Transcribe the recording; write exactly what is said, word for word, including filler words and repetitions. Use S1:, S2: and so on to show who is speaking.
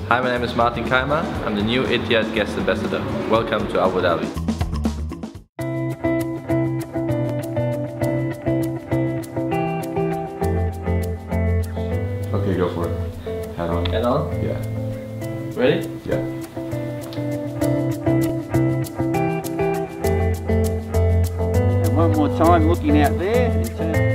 S1: Hi, my name is Martin Keimer. I'm the new Etihad Guest Ambassador. Welcome to Abu Dhabi.
S2: Okay, go for it. Head on.
S1: Head on?
S2: Yeah.
S1: Ready?
S2: Yeah.
S3: And one more time looking out there and turn.